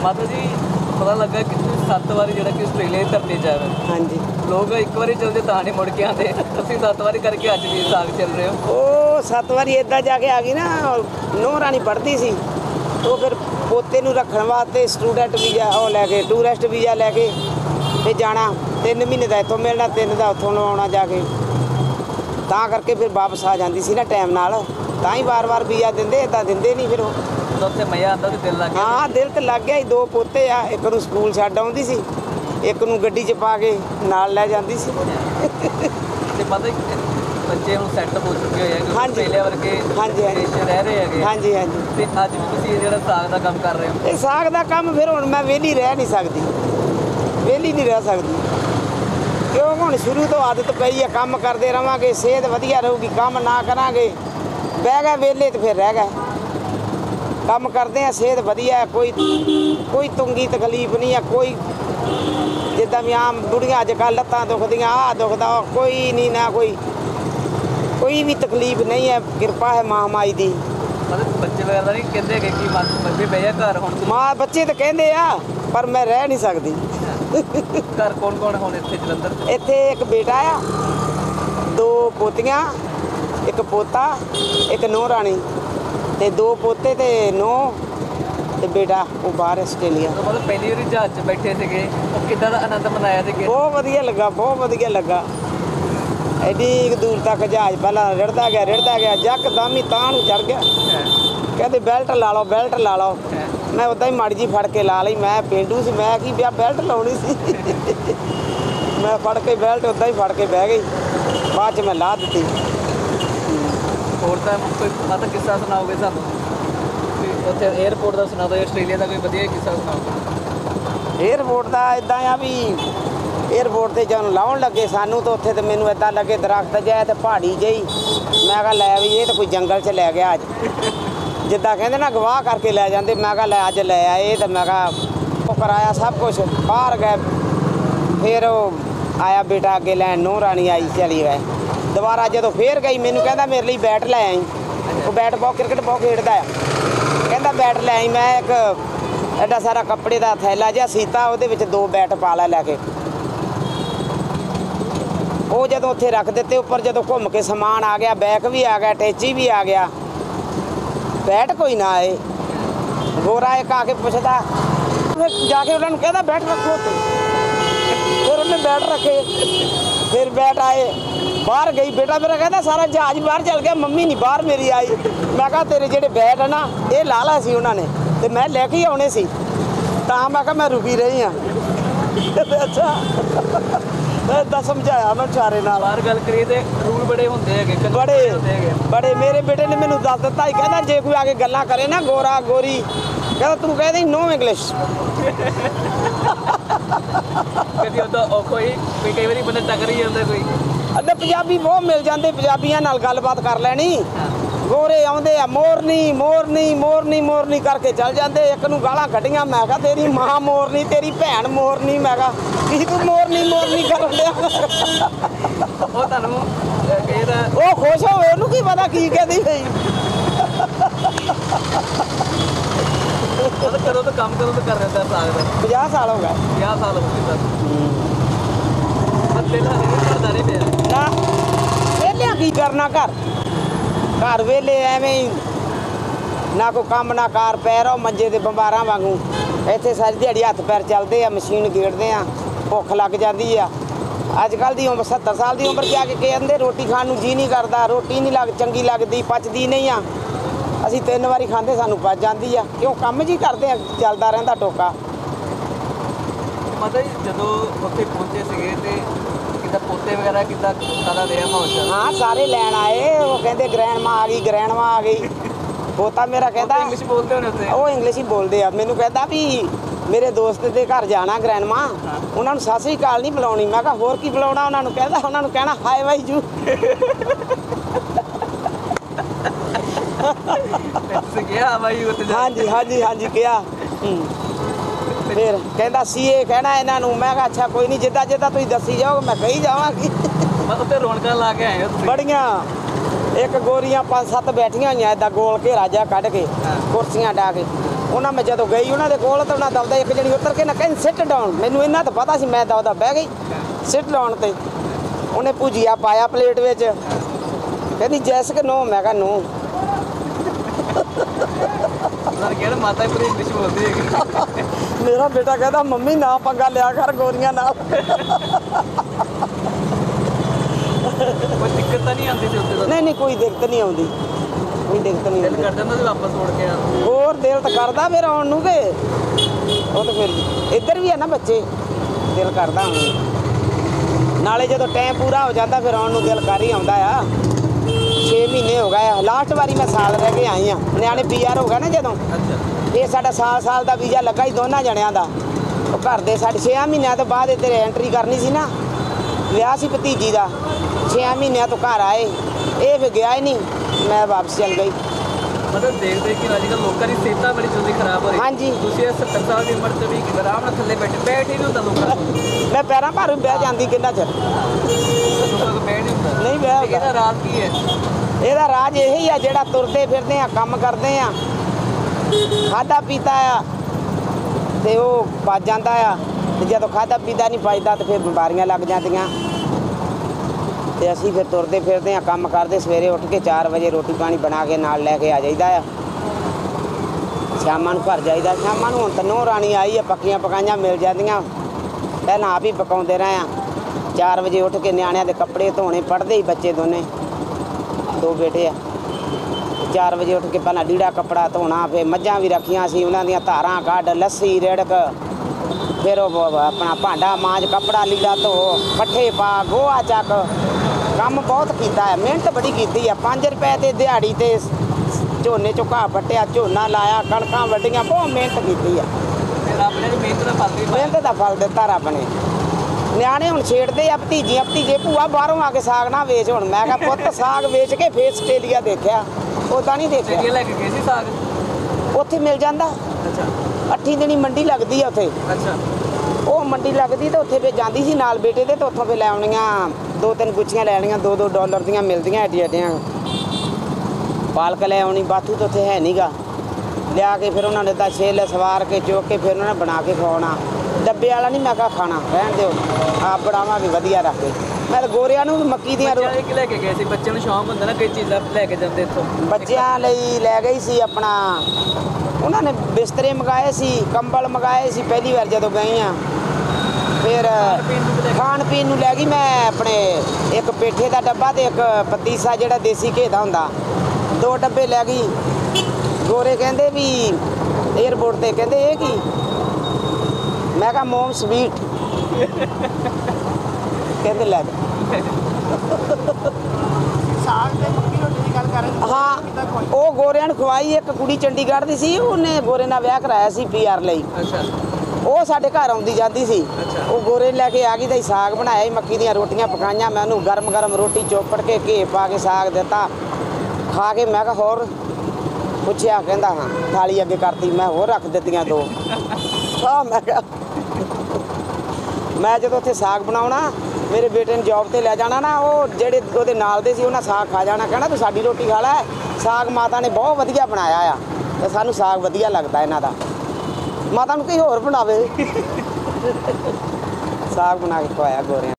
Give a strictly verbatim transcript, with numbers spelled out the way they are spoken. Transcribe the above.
माता जी पता लगा कि सत्त वारी जो कि आस्ट्रेलिया धरती जा रहे। हाँ जी लोग एक बार चलते तो नहीं मुड़ के आते, तुम सत्त वारी करके अज भी साग चल रहे हो। ਉਹ ਸੱਤ ਵਾਰੀ ਇੱਦਾਂ ਜਾ ਕੇ ਆ ਗਈ ਨਾ, ਨੂੰਹ ਰਾਣੀ ਪੜ੍ਹਦੀ ਸੀ, ਉਹ ਫਿਰ ਪੋਤੇ ਨੂੰ ਰੱਖਣ ਵਾਸਤੇ ਸਟੂਡੈਂਟ ਵੀਜ਼ਾ ਉਹ ਲੈ ਕੇ ਟੂਰਿਸਟ ਵੀਜ਼ਾ ਲੈ ਕੇ ਤੇ ਜਾਣਾ, ਤਿੰਨ ਮਹੀਨੇ ਦਾ ਇੱਥੋਂ ਮਿਲਣਾ, ਤਿੰਨ ਦਾ ਉੱਥੋਂ ਆਉਣਾ ਜਾ ਕੇ, ਤਾਂ ਕਰਕੇ ਫਿਰ ਵਾਪਸ ਆ ਜਾਂਦੀ ਸੀ ਨਾ ਟਾਈਮ ਨਾਲ, ਤਾਂ ਹੀ ਵਾਰ-ਵਾਰ ਵੀਜ਼ਾ ਦਿੰਦੇ, ਇੱਦਾਂ ਦਿੰਦੇ ਨਹੀਂ ਫਿਰ ਉਹ। तो उत्थे मजा आता तो दिल लग गया। ਹਾਂ ਦਿਲ ਤੇ ਲੱਗ ਗਿਆ ਸੀ। ਦੋ ਪੋਤੇ ਆ, ਇੱਕ ਨੂੰ ਸਕੂਲ ਛੱਡ ਆਉਂਦੀ ਸੀ, ਇੱਕ ਨੂੰ ਗੱਡੀ 'ਚ ਪਾ ਕੇ ਨਾਲ ਲੈ ਜਾਂਦੀ ਸੀ। ਤੇ ਪਤਾ ਬੱਚੇ ਹੁਣ ਸੈੱਟ ਹੋ ਚੁੱਕੇ ਹੋਏ ਆ, ਹਾਂਜੀ। ਆਸਟ੍ਰੇਲੀਆ ਵਰਗੇ ਹਾਂਜੀ, ਹਾਂਜੀ। ਦੇਸ਼ ਰਹਿ ਰਹੇ ਹੈਗੇ। ਹਾਂਜੀ ਹਾਂਜੀ ਤੇ ਅੱਜ ਵੀ ਤੁਸੀਂ ਜਿਹੜਾ ਸਾਗ ਦਾ ਕੰਮ ਕਰ ਰਹੇ ਹੋ। ਇਹ ਸਾਗ ਦਾ ਕੰਮ ਫਿਰ ਹੁਣ ਮੈਂ ਵਿਹਲੀ ਰਹਿ ਨਹੀਂ ਸਕਦੀ, ਵਿਹਲੀ ਨਹੀਂ ਰਹਿ ਸਕਦੀ, ਕਿਉਂ ਹੁਣ ਸ਼ੁਰੂ ਤੋਂ ਆਦਤ ਪਈ ਹੈ, ਕੰਮ ਕਰਦੇ ਰਵਾਂਗੇ ਸਿਹਤ ਵਧੀਆ ਰਹੂਗੀ, ਕੰਮ ਨਾ ਕਰਾਂਗੇ ਬਹਿ ਗਏ ਵਿਹਲੇ ਤੇ ਫਿਰ ਰਹਿ ਗਏ। ਕੰਮ ਕਰਦੇ ਆ ਸਿਹਤ ਵਧੀਆ ਹੈ, ਕੋਈ ਕੋਈ ਤੁੰਗੀ ਤਕਲੀਫ ਨਹੀਂ ਹੈ, ਕੋਈ ਜਿੱਦਾਂ ਵੀ ਆਮ ਬੁੜੀਆਂ ਅੱਜ ਕੱਲ੍ਹ ਲੱਤਾਂ ਦੁਖਦੀਆਂ, ਆਹ ਦੁਖਦਾ, ਕੋਈ ਨਹੀਂ, ਨਾ ਕੋਈ ਕੋਈ ਵੀ ਤਕਲੀਫ ਨਹੀਂ ਹੈ, ਕਿਰਪਾ ਹੈ ਮਾਂ ਮਾਈ ਦੀ। ਮਤਲਬ ਬੱਚੇ ਵਗੈਰਾ ਨਹੀਂ ਕਹਿੰਦੇ ਕਿ ਕੀ ਮਨ ਬੱਚੇ ਬਹਿ ਜਾ ਘਰ ਹੁਣ ਤੁਸੀਂ? ਮਾਂ ਬੱਚੇ ਤਾਂ ਕਹਿੰਦੇ ਆ, ਪਰ ਮੈਂ ਰਹਿ ਨਹੀਂ ਸਕਦੀ। ਘਰ ਕੌਣ ਕੌਣ ਹੁਣ ਇੱਥੇ ਜਲੰਧਰ 'ਚ? ਇੱਥੇ ਇੱਕ ਬੇਟਾ ਆ, ਦੋ ਪੋਤੀਆਂ, ਇੱਕ ਪੋਤਾ, ਇੱਕ ਨੂੰਹ ਰਾਣੀ, ਤੇ ਦੋ ਪੋਤੇ ਤੇ ਨੂੰਹ ਤੇ ਬੇਟਾ ਉਹ ਬਾਹਰ ਆਸਟ੍ਰੇਲੀਆ। ਮਤਲਬ ਪਹਿਲੀ ਵਾਰੀ ਜਹਾਜ਼ 'ਚ ਬੈਠੇ ਸੀਗੇ, ਉਹ ਕਿੱਦਾਂ ਦਾ ਆਨੰਦ ਮਨਾਇਆ ਸੀਗੇ? ਬਹੁਤ ਵਧੀਆ ਲੱਗਾ, ਬਹੁਤ ਵਧੀਆ ਲੱਗਾ। ਐਡੀ ਦੂਰ ਤੱਕ ਜਹਾਜ਼ ਪਹਿਲਾਂ ਰਿੜਦਾ ਗਿਆ ਰਿੜਦਾ ਗਿਆ, ਯਕਦਮ ਹੀ ਤਾਂ ਨੂੰ ਚੜ ਗਿਆ, ਕਹਿੰਦੇ ਬੈਲਟ ਲਾ ਲਓ ਬੈਲਟ ਲਾ ਲਓ। ਮੈਂ ਉੱਦਾਂ ਹੀ ਮਾੜੀ ਜੀ ਫੜ ਕੇ ਲਾ ਲਈ, ਮੈਂ ਪੇਂਡੂ ਸੀ, ਮੈਂ ਕੀ ਪਿਆ ਬੈਲਟ ਲਾਉਣੀ ਸੀ। ਮੈਂ ਫੜ ਕੇ ਬੈਲਟ ਉੱਦਾਂ ਹੀ ਫੜ ਕੇ ਬਹਿ ਗਈ, ਬਾਅਦ 'ਚ ਮੈਂ ਲਾ ਦਿੱਤੀ। ਹੋਰ ਤਾਂ ਕੋਈ ਮਤਲਬ ਕਿੱਸਾ ਸੁਣਾਓਗੇ ਸਾਨੂੰ? ਵੀ ਉੱਥੇ 에ਅਰਪੋਰਟ ਦਾ ਸੁਣਾ ਦਿਓ, ਆਸਟ੍ਰੇਲੀਆ ਦਾ ਕੋਈ ਵਧੀਆ ਕਿੱਸਾ ਸੁਣਾਓ। ਏਅਰਪੋਰਟ ਦਾ ਇੱਦਾਂ ਆ ਵੀ ਏਅਰਪੋਰਟ 'ਤੇ ਜਦੋਂ ਲਾਉਣ ਲੱਗੇ ਸਾਨੂੰ, ਤਾਂ ਉੱਥੇ ਤਾਂ ਮੈਨੂੰ ਇੱਦਾਂ ਲੱਗੇ ਦਰਖਤ ਜਿਹਾ ਤੇ ਪਹਾੜੀ ਜਿਹੀ, ਮੈਂ ਕਿਹਾ ਲੈ ਵੀ ਇਹ ਤਾਂ ਕੋਈ ਜੰਗਲ 'ਚ ਲੈ ਗਿਆ ਅੱਜ, ਜਿੱਦਾਂ ਕਹਿੰਦੇ ਨਾ ਗਵਾਹ ਕਰਕੇ ਲੈ ਜਾਂਦੇ। ਮੈਂ ਕਿਹਾ ਲੈ ਅੱਜ ਲੈ ਆਏ, ਤਾਂ ਮੈਂ ਕਿਹਾ ਉਹ ਕਰਾਇਆ ਸਭ ਕੁਛ, ਬਾਹਰ ਗਏ, ਫਿਰ ਉਹ ਆਇਆ ਬੇਟਾ ਅੱਗੇ ਲੈਣ, ਨੂੰਹ ਰਾਣੀ ਆਈ, ਚਲੀ ਗਏ। ਦੁਬਾਰਾ ਜਦੋਂ ਫੇਰ ਗਈ, ਮੈਨੂੰ ਕਹਿੰਦਾ ਮੇਰੇ ਲਈ ਬੈਟ ਲੈ ਆਈ, ਉਹ ਬੈਟ ਬਹੁਤ ਕ੍ਰਿਕਟ ਬਹੁਤ ਖੇਡਦਾ ਆ, ਕਹਿੰਦਾ ਬੈਟ ਲੈ ਆਈ। ਮੈਂ ਇੱਕ ਐਡਾ ਸਾਰਾ ਕੱਪੜੇ ਦਾ ਥੈਲਾ ਜਿਹਾ ਸੀਤਾ, ਉਹਦੇ ਵਿੱਚ ਦੋ ਬੈਟ ਪਾ ਲੈ ਲੈ ਕੇ, ਉਹ ਜਦੋਂ ਉੱਥੇ ਰੱਖ ਦਿੱਤੇ ਉੱਪਰ, ਜਦੋਂ ਘੁੰਮ ਕੇ ਸਮਾਨ ਆ ਗਿਆ, ਬੈਗ ਵੀ ਆ ਗਿਆ, ਟੇਚੀ ਵੀ ਆ ਗਿਆ, ਬੈਟ ਕੋਈ ਨਾ ਆਏ। ਗੋਰਾ ਇੱਕ ਆ ਕੇ ਪੁੱਛਦਾ, ਫਿਰ ਜਾ ਕੇ ਉਹਨਾਂ ਨੂੰ ਕਹਿੰਦਾ ਬੈਟ ਰੱਖੋ ਉੱਤੇ, ਫਿਰ ਉਹਨੇ ਬੈਟ ਰੱਖੇ, ਫਿਰ ਬੈਟ ਆਏ, ਬਾਹਰ ਗਈ। ਬੇਟਾ ਮੇਰਾ ਕਹਿੰਦਾ ਸਾਰਾ ਜਹਾਜ਼ ਬਾਹਰ ਚੱਲ ਗਿਆ, ਮੰਮੀ ਨਹੀਂ ਬਾਹਰ ਮੇਰੀ ਆਈ। ਮੈਂ ਕਿਹਾ ਤੇਰੇ ਜਿਹੜੇ ਬੈਟ ਆ ਨਾ, ਇਹ ਲਾ ਲਾ ਸੀ ਉਹਨਾਂ ਨੇ, ਤੇ ਮੈਂ ਲੈ ਕੇ ਹੀ ਆਉਣੇ ਸੀ, ਤਾਂ ਮੈਂ ਕਿਹਾ ਮੈਂ ਰੁਕੀ ਰਹੀ ਹਾਂ। ਅੱਛਾ ਏਦਾਂ ਸਮਝਾਇਆ ਮੈਂ ਚਾਰੇ ਨਾਲ। ਬਾਹਰ ਗੱਲ ਕਰੀਏ ਤੇ ਰੂਲ ਬੜੇ ਹੁੰਦੇ ਹੈਗੇ, ਬੜੇ ਹੁੰਦੇ ਹੈਗੇ। ਬੜੇ ਮੇਰੇ ਬੇਟੇ ਨੇ ਮੈਨੂੰ ਦੱਸ ਦਿੱਤਾ ਹੀ, ਕਹਿੰਦਾ ਜੇ ਕੋਈ ਆ ਕੇ ਗੱਲਾਂ ਕਰੇ ਨਾ ਗੋਰਾ ਗੋਰੀ, ਕਹਿੰਦਾ ਤੂੰ ਕਹਿ ਦੇ ਨੋ ਇੰਗਲਿਸ਼। ਕਦੀ ਉਹਦਾ ਔਖੋ ਹੀ ਵੀ ਕਈ ਵਾਰੀ ਬੰਦਾ ਟੱਕਰ ਹੀ ਜਾਂਦਾ ਕੋਈ। ਅੱਧੇ ਪੰਜਾਬੀ ਬਹੁਤ ਮਿਲ ਜਾਂਦੇ, ਪੰਜਾਬੀਆਂ ਨਾਲ ਗੱਲਬਾਤ ਕਰ ਲੈਣੀ। ਗੋਰੇ ਆਉਂਦੇ ਆ, ਮੋਰਨੀ ਮੋਰਨੀ ਮੋਰਨੀ ਮੋਰਨੀ ਕਰਕੇ ਚੱਲ ਜਾਂਦੇ। ਇੱਕ ਨੂੰ ਗਾਲਾਂ ਕੱਢੀਆਂ, ਮੈਂ ਕਿਹਾ ਤੇਰੀ ਮਾਂ ਮੋਰਨੀ, ਤੇਰੀ ਭੈਣ ਮੋਰਨੀ। ਮੈਂ ਕਿਹਾ ਕੀ ਤੂੰ ਮੋਰਨੀ ਮੋਰਨੀ ਕਰਨ ਡਿਆ? ਉਹ ਤੁਹਾਨੂੰ ਇਹਦਾ ਉਹ ਖੁਸ਼ ਹੋਵੇ, ਉਹਨੂੰ ਕੀ ਪਤਾ ਕੀ ਕਹਿੰਦੀ ਪਈ। ਮਤਲਬ ਕਦੋਂ ਤੋਂ ਕੰਮ ਕਦੋਂ ਤੋਂ ਕਰ ਰਹੇ ਸਰ ਸਾਗ ਦਾ? ਪੰਜਾਹ ਸਾਲ ਹੋ ਗਏ। ਪੰਜਾਹ ਸਾਲ ਹੋ ਗਏ ਸਰ। ਅੱਤੇ ਲਾ ਨਹੀਂ ਕਰਦਾ ਨਹੀਂ ਪਿਆ ਨਾ ਵਿਹਲਿਆਂ ਕੀ ਕਰਨਾ, ਘਰ ਘਰ ਵਿਹਲੇ ਐਵੇਂ ਹੀ, ਨਾ ਕੋਈ ਕੰਮ ਨਾ ਕਾਰ, ਪੈ ਰਹੋ ਮੰਜੇ ਦੇ ਬੰਬਾਰਾਂ ਵਾਂਗੂ। ਇੱਥੇ ਸਾਰੀ ਦਿਹਾੜੀ ਹੱਥ ਪੈਰ ਚੱਲਦੇ ਆ, ਮਸ਼ੀਨ ਗੇੜਦੇ ਆ, ਭੁੱਖ ਲੱਗ ਜਾਂਦੀ ਆ। ਅੱਜ ਕੱਲ੍ਹ ਦੀ ਉਮਰ ਸੱਤਰ ਸਾਲ ਦੀ ਉਮਰ 'ਚ ਆ ਕੇ ਕਹਿੰਦੇ ਰੋਟੀ ਖਾਣ ਨੂੰ ਜੀ ਨਹੀਂ ਕਰਦਾ, ਰੋਟੀ ਨਹੀਂ ਲੱਗ ਚੰਗੀ ਲੱਗਦੀ, ਪਚਦੀ ਨਹੀਂ ਆ। ਅਸੀਂ ਤਿੰਨ ਵਾਰੀ ਖਾਂਦੇ, ਸਾਨੂੰ ਪਚ ਜਾਂਦੀ ਆ, ਕਿਉਂ ਕੰਮ ਜੀ ਕਰਦੇ ਆ, ਚੱਲਦਾ ਰਹਿੰਦਾ ਟੋਕਾ। ਮਤਲਬ ਜਦੋਂ ਉੱਥੇ ਪਹੁੰਚੇ ਸੀਗੇ ਤੇ ਕਿੱਦਾਂ ਪੋਤੇ ਵਗੈਰਾ ਕਿੱਦਾਂ ਕਾਹਦਾ ਰਿਹਾ ਮਾਹੌਲ? ਹਾਂ ਸਾਰੇ ਲੈਣ ਆਏ, ਉਹ ਕਹਿੰਦੇ ਗ੍ਰੈਂਡਮਾ ਆ ਗਈ, ਗ੍ਰੈਂਡਮਾ ਆ ਗਈ। ਪੋਤਾ ਮੇਰਾ ਕਹਿੰਦਾ ਇੰਗਲਿਸ਼ ਬੋਲਦੇ ਹੋਣੇ ਉੱਥੇ? ਉਹ ਇੰਗਲਿਸ਼ ਹੀ ਬੋਲਦੇ ਆ। ਮੈਨੂੰ ਕਹਿੰਦਾ ਵੀ ਮੇਰੇ ਦੋਸਤ ਦੇ ਘਰ ਜਾਣਾ ਗ੍ਰੈਂਡਮਾ, ਉਹਨਾਂ ਨੂੰ ਸਤਿ ਸ੍ਰੀ ਅਕਾਲ ਨਹੀਂ ਬੁਲਾਉਣੀ। ਮੈਂ ਕਿਹਾ ਹੋਰ ਕੀ ਬੁਲਾਉਣਾ ਉਹਨਾਂ ਨੂੰ? ਕਹਿੰਦਾ ਉਹਨਾਂ ਨੂੰ ਕਹਿਣਾ ਹਾਏ ਵਾਈ ਜੂ। ਗਿਆ ਬਾਈ ਉੱਥੇ? ਹਾਂਜੀ ਹਾਂਜੀ ਹਾਂਜੀ ਕਿਹਾ। ਫਿਰ ਕਹਿੰਦਾ ਸੀਏ ਕਹਿਣਾ ਇਹਨਾਂ ਨੂੰ। ਮੈਂ ਕਿਹਾ ਅੱਛਾ ਕੋਈ ਨਹੀਂ, ਜਿੱਦਾਂ ਜਿੱਦਾਂ ਤੁਸੀਂ ਦੱਸੀ ਜਾਓਗੇ ਮੈਂ ਕਹੀ ਜਾਵਾਂਗੀ। ਮੈਂ ਉੱਥੇ ਰੌਣਕਾਂ ਲਾ ਕੇ ਆਏ ਹੋ ਬੜੀਆਂ, ਇੱਕ ਗੋਰੀਆਂ ਪੰਜ ਸੱਤ ਬੈਠੀਆਂ ਹੋਈਆਂ ਏਦਾਂ ਗੋਲ ਘੇਰਾ ਜਿਹਾ ਕੱਢ ਕੇ, ਕੁਰਸੀਆਂ ਡਾ ਕੇ, ਉਹਨਾਂ ਮੈਂ ਜਦੋਂ ਗਈ ਉਹਨਾਂ ਦੇ ਕੋਲ ਤਾਂ ਉਹਨਾਂ ਦਵਦਾ ਇੱਕ ਜਣੀ ਉੱਤਰ ਕੇ ਨਾ ਕਹਿੰਦੀ ਸਿੱਟ ਡਾਊਨ। ਮੈਨੂੰ ਇਹਨਾਂ ਤਾਂ ਪਤਾ ਸੀ ਮੈਂ ਦਵਦਾ ਬਹਿ ਗਈ ਸਿੱਟ ਡਾਊਨ ਤੇ। ਉਹਨੇ ਭੁਜੀਆ ਪਾਇਆ ਪਲੇਟ ਵਿੱਚ, ਕਹਿੰਦੀ ਜੈਸਿਕ ਨੋ, ਮੈਂ ਕਿਹਾ ਨੋ। ਕਹਿੰਦਾ ਮਾਤਾ ਪੂਰੀ ਇੰਗਲਿਸ਼ ਬੋਲਦੀ ਹੈਗੀ। ਮੇਰਾ ਬੇਟਾ ਕਹਿੰਦਾ ਮੰਮੀ ਨਾ ਪੰਗਾ ਲਿਆ ਕਰ ਗੋਰੀਆਂ ਨਾਲ। ਕੋਈ ਦਿੱਕਤ ਤਾਂ ਨਹੀਂ ਆਉਂਦੀ ਸੀ ਉੱਥੇ? ਨਹੀਂ ਨਹੀਂ ਕੋਈ ਦਿੱਕਤ ਨਹੀਂ ਆਉਂਦੀ, ਕੋਈ ਦਿੱਕਤ ਨਹੀਂ ਦਿਲ ਆਉਂਦੀ। ਕਰ ਜਾਂਦਾ ਸੀ ਵਾਪਸ ਮੁੜ ਕੇ ਆਉਣ? ਹੋਰ ਦਿਲ ਤਾਂ ਕਰਦਾ ਫਿਰ ਆਉਣ ਨੂੰ ਕਿ ਉਹ ਤਾਂ ਫਿਰ ਇੱਧਰ ਵੀ ਆ ਨਾ ਬੱਚੇ, ਦਿਲ ਕਰਦਾ ਹੁਣ। ਨਾਲੇ ਜਦੋਂ ਟਾਈਮ ਪੂਰਾ ਹੋ ਜਾਂਦਾ ਫਿਰ ਆਉਣ ਨੂੰ ਦਿਲ ਕਰ ਹੀ ਆਉਂਦਾ ਆ। ਛੇ ਮਹੀਨੇ ਹੋ ਗਏ, ਲਾਸਟ ਵਾਰੀ ਮੈਂ ਸਾਲ ਰਹਿ ਕੇ ਆਈ ਆ। ਨਿਆਣੇ ਪੀ ਆਰ ਹੋ ਗਿਆ ਨਾ ਜਦੋਂ, ਇਹ ਸਾਡਾ ਸਾਲ ਸਾਲ ਦਾ ਵੀਜ਼ਾ ਲੱਗਾ ਸੀ ਦੋਨਾਂ ਜਣਿਆਂ ਦਾ। ਉਹ ਘਰ ਦੇ ਸਾਡੇ ਛੇ ਮਹੀਨਿਆਂ ਤੋਂ ਬਾਅਦ ਇੱਧਰ ਐਂਟਰੀ ਕਰਨੀ ਸੀ ਨਾ, ਵਿਆਹ ਸੀ ਭਤੀਜੀ ਦਾ। ਛੇ ਮਹੀਨਿਆਂ ਤੋਂ ਘਰ ਆਏ, ਇਹ ਫਿਰ ਗਿਆ ਹੀ ਨਹੀਂ, ਮੈਂ ਵਾਪਸ ਚਲ ਗਈ। ਮਤਲਬ ਦੇਖ ਦੇਖ ਕੇ ਅੱਜ ਕੱਲ੍ਹ ਲੋਕਾਂ ਦੀ ਸਿਹਤਾਂ ਬੜੀ ਜਲਦੀ ਖਰਾਬ ਹੋ ਰਹੀ। ਹਾਂਜੀ। ਤੁਸੀਂ ਸੱਤਰ ਸਾਲ ਦੀ ਉਮਰ 'ਚ ਵੀ ਆਰਾਮ ਨਾਲ ਥੱਲੇ ਬੈਠੇ ਬੈਠ ਹੀ ਨਹੀਂ ਹੁੰਦਾ ਲੋਕਾਂ ਨੂੰ। ਮੈਂ ਪੈਰਾਂ ਭਾਰੂ ਬਹਿ ਜਾਂਦੀ ਕਿੰਨਾ ਚਿਰ, ਲੋਕਾਂ ਨੂੰ ਬੈਠ ਨਹੀਂ ਹੁੰਦਾ। ਨਹੀਂ ਬਹਿ ਹੁੰਦਾ। ਇਹਦਾ ਰਾਜ ਕੀ ਹੈ? ਇਹਦਾ ਰਾਜ ਇਹੀ ਆ ਜਿਹੜਾ ਤੁਰਦੇ ਫਿਰਦੇ ਆ, ਕੰਮ ਕਰਦੇ ਆ, ਖਾਧਾ ਪੀਤਾ ਆ ਤੇ ਉਹ ਪਚ ਜਾਂਦਾ ਆ। ਤੇ ਜਦੋਂ ਖਾਧਾ ਪੀਤਾ ਨਹੀਂ ਪਚਦਾ ਤੇ ਫਿਰ ਬਿਮਾਰੀਆਂ ਲੱਗ ਜਾਂਦੀਆਂ। ਤੇ ਅਸੀਂ ਫਿਰ ਤੁਰਦੇ ਫਿਰਦੇ ਆ, ਕੰਮ ਕਰਦੇ, ਸਵੇਰੇ ਉੱਠ ਕੇ ਚਾਰ ਵਜੇ ਰੋਟੀ ਪਾਣੀ ਬਣਾ ਕੇ ਨਾਲ ਲੈ ਕੇ ਆ ਜਾਈਦਾ ਆ। ਸ਼ਾਮਾਂ ਨੂੰ ਘਰ ਜਾਈਦਾ। ਸ਼ਾਮਾਂ ਨੂੰ ਹੁਣ ਤਾਂ ਨਹੁੰ ਰਾਣੀ ਆਈ ਆ, ਪੱਕੀਆਂ ਪਕਾਈਆਂ ਮਿਲ ਜਾਂਦੀਆਂ। ਪਹਿਲਾਂ ਆਪ ਹੀ ਪਕਾਉਂਦੇ ਰਹੇ ਆ। ਚਾਰ ਵਜੇ ਉੱਠ ਕੇ ਨਿਆਣਿਆਂ ਦੇ ਕੱਪੜੇ ਧੋਣੇ, ਪੜ੍ਹਦੇ ਹੀ ਬੱਚੇ ਦੋਨੇ, ਦੋ ਬੇਟੇ ਆ। ਚਾਰ ਵਜੇ ਉੱਠ ਕੇ ਪਹਿਲਾਂ ਲੀੜਾ ਕੱਪੜਾ ਧੋਣਾ, ਫਿਰ ਮੱਝਾਂ ਵੀ ਰੱਖੀਆਂ ਸੀ, ਉਹਨਾਂ ਦੀਆਂ ਧਾਰਾਂ ਕੱਢ, ਲੱਸੀ ਰਿੜਕ, ਫਿਰ ਉਹ ਆਪਣਾ ਭਾਂਡਾ ਮਾਂਜ, ਕੱਪੜਾ ਲੀੜਾ ਧੋ, ਪੱਠੇ ਪਾ, ਗੋਹਾ ਚੱਕ। ਕੰਮ ਬਹੁਤ ਕੀਤਾ ਹੈ, ਮਿਹਨਤ ਬੜੀ ਕੀਤੀ ਆ। ਪੰਜ ਰੁਪਏ ਤੇ ਦਿਹਾੜੀ ਤੇ ਝੋਨੇ ਚੋਂ ਘਾਹ ਪੱਟਿਆ, ਝੋਨਾ ਲਾਇਆ, ਕਣਕਾਂ ਵੱਢੀਆਂ, ਬਹੁਤ ਮਿਹਨਤ ਕੀਤੀ ਆ। ਰੱਬ ਨੇ ਮਿਹਨਤ ਦਾ ਫਲ ਵੀ ਪਾਇਆ। ਮਿਹਨਤ ਦਾ ਫਲ ਦਿੱਤਾ ਰੱਬ ਨੇ। ਨਿਆਣੇ ਹੁਣ ਛੇੜਦੇ ਆ ਭਤੀਜੀਆਂ ਭਤੀਜੇ, ਭੂਆ ਬਾਹਰੋਂ ਆ ਕੇ ਸਾਗ ਨਾ ਵੇਚ। ਹੁਣ ਮੈਂ ਕਿਹਾ ਪੁੱਤ ਸਾਗ ਵੇਚ ਕੇ ਫੇਰ ਆਸਟ੍ਰੇਲੀਆ ਦੇਖਿਆ, ਉਦਾਂ ਨਹੀਂ ਦੇਖਿਆ। ਇਹ ਲੈ ਕੇ ਗਏ ਸੀ ਸਾਗ? ਉੱਥੇ ਮਿਲ ਜਾਂਦਾ। ਅੱਛਾ। ਅੱਠੀ ਦਿਨੀ ਮੰਡੀ ਲੱਗਦੀ ਆ ਉੱਥੇ। ਅੱਛਾ। ਉਹ ਮੰਡੀ ਲੱਗਦੀ ਤੇ ਉੱਥੇ ਫਿਰ ਜਾਂਦੀ ਸੀ ਨਾਲ ਬੇਟੇ ਦੇ, ਤੇ ਉੱਥੋਂ ਫਿਰ ਲੈ ਆਉਣੀਆਂ ਦੋ ਤਿੰਨ ਗੁੱਛੀਆਂ ਲੈ ਆਉਣੀਆਂ, ਦੋ ਦੋ ਡਾਲਰ ਦੀਆਂ ਮਿਲਦੀਆਂ ਐਡੀਆਂ ਐਡੀਆਂ। ਪਾਲਕ ਲੈ ਆਉਣੀ, ਬਾਥੂ ਤਾਂ ਉੱਥੇ ਹੈ ਨਹੀਂ ਗਾ। ਲਿਆ ਕੇ ਫਿਰ ਉਹਨਾਂ ਨੇ ਤਾਂ ਛਿੱਲ ਸਵਾਰ ਕੇ ਚੁੱਕ ਕੇ ਫਿਰ ਉਹਨਾਂ ਨੇ ਬਣਾ ਕੇ ਖਵਾਉਣਾ। ਡੱਬੇ ਵਾਲਾ ਨਹੀਂ ਮੈਂ ਕਿਹਾ ਖਾਣਾ, ਰਹਿਣ ਦਿਓ, ਆਪ ਬਣਾਵਾਂਗੇ ਵਧੀਆ ਰੱਖ ਕੇ। ਮੈਂ ਤਾਂ ਗੋਰਿਆਂ ਨੂੰ ਵੀ ਮੱਕੀ ਦੀਆਂ ਬੱਚਿਆਂ ਲਈ ਲੈ ਕੇ ਗਏ ਸੀ? ਬੱਚਿਆਂ ਨੂੰ ਸ਼ੌਂਕ ਹੁੰਦਾ ਨਾ ਕਈ ਚੀਜ਼ਾਂ ਲੈ ਕੇ ਜਾਂਦੇ ਇੱਥੋਂ। ਬੱਚਿਆਂ ਲਈ ਲੈ ਗਈ ਸੀ ਆਪਣਾ, ਉਹਨਾਂ ਨੇ ਬਿਸਤਰੇ ਮੰਗਾਏ ਸੀ, ਕੰਬਲ ਮੰਗਾਏ ਸੀ ਪਹਿਲੀ ਵਾਰ ਜਦੋਂ ਗਈ ਆ। ਫਿਰ ਖਾਣ ਪੀਣ ਨੂੰ ਲੈ ਗਈ ਮੈਂ ਆਪਣੇ, ਇੱਕ ਪੇਠੇ ਦਾ ਡੱਬਾ ਤੇ ਇੱਕ ਪਤੀਸਾ ਜਿਹੜਾ ਦੇਸੀ ਘੇ ਦਾ ਹੁੰਦਾ, ਦੋ ਡੱਬੇ ਲੈ ਗਈ। ਗੋਰੇ ਕਹਿੰਦੇ ਵੀ ਏਅਰਪੋਰਟ ਤੇ, ਕਹਿੰਦੇ ਇਹ ਕੀ? ਮੈਂ ਕਿਹਾ ਮੋਮ ਸਵੀਟ। ਕਹਿੰਦੇ ਲੈ ਸਾਗ ਤੇ ਮੱਕੀ ਰੋਟੀ ਦੀ ਗੱਲ ਕਰ ਰਹੇ ਸੀ। ਹਾਂ, ਉਹ ਗੋਰਿਆਂ ਨੂੰ ਖਵਾਈ। ਇੱਕ ਕੁੜੀ ਚੰਡੀਗੜ੍ਹ ਦੀ ਸੀ, ਉਹਨੇ ਗੋਰੇ ਨਾਲ ਵਿਆਹ ਕਰਾਇਆ ਸੀ ਪੀ ਆਰ ਲਈ। ਅੱਛਾ। ਉਹ ਸਾਡੇ ਘਰ ਆਉਂਦੀ ਜਾਂਦੀ ਸੀ। ਉਹ ਗੋਰੇ ਲੈ ਕੇ ਆ ਗਈ ਤਾਂ ਸਾਗ ਬਣਾਇਆ ਸੀ, ਮੱਕੀ ਦੀਆਂ ਰੋਟੀਆਂ ਪਕਾਈਆਂ। ਮੈਂ ਉਹਨੂੰ ਗਰਮ ਗਰਮ ਰੋਟੀ ਚੋਪੜ ਕੇ ਘੇ ਪਾ ਕੇ ਸਾਗ ਦਿੱਤਾ, ਖਾ ਕੇ। ਮੈਂ ਕਿਹਾ ਹੋਰ ਪੁੱਛਿਆ? ਕਹਿੰਦਾ ਹਾਂ। ਥਾਲੀ ਅੱਗੇ ਕਰਤੀ, ਮੈਂ ਹੋਰ ਰੱਖ ਦਿੱਤੀਆਂ ਦੋ। ਹਾਂ, ਮੈਂ ਕਿਹਾ ਮੈਂ ਜਦੋਂ ਉੱਥੇ ਸਾਗ ਬਣਾਉਣਾ, ਮੇਰੇ ਬੇਟੇ ਨੂੰ ਜੌਬ ਤੇ ਲੈ ਜਾਣਾ ਨਾ, ਉਹ ਜਿਹੜੇ ਉਹਦੇ ਨਾਲ ਦੇ ਸੀ ਉਹਨਾਂ ਸਾਗ ਖਾ ਜਾਣਾ, ਕਹਿਣਾ ਤੂੰ ਸਾਡੀ ਰੋਟੀ ਖਾ ਲੈ, ਸਾਗ ਮਾਤਾ ਨੇ ਬਹੁਤ ਵਧੀਆ ਬਣਾਇਆ ਆ। ਤੇ ਸਾਨੂੰ ਸਾਗ ਵਧੀਆ ਲੱਗਦਾ ਇਹਨਾਂ ਦਾ। ਮਾਤਾ ਨੂੰ ਕੋਈ ਹੋਰ ਬਣਾਵੇ। ਸਾਗ ਬਣਾ ਕੇ ਖਵਾਇਆ ਗੋਰਿਆਂ।